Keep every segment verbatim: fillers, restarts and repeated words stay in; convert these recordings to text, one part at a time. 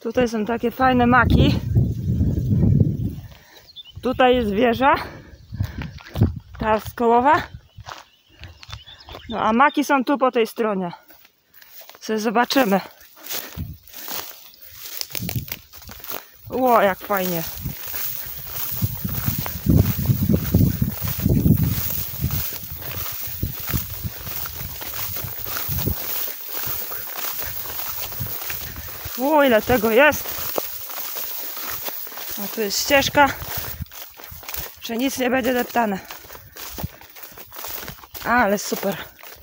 Tutaj są takie fajne maki. Tutaj jest wieża. Ta skołowa. No a maki są tu po tej stronie. Sobie zobaczymy. Ło, jak fajnie. O, ile tego jest. A tu jest ścieżka, że nic nie będzie deptane. Ale super.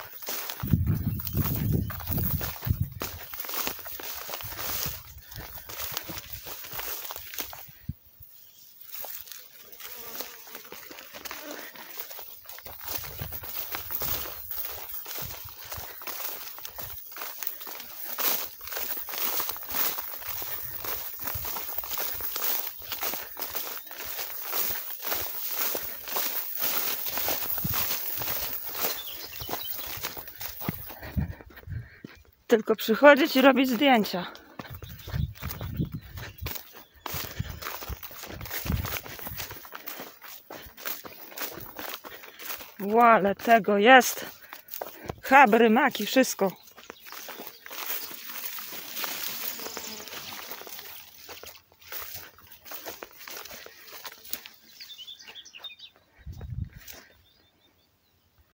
Tylko przychodzić i robić zdjęcia. Ło, ale tego jest. Chabry, maki, wszystko.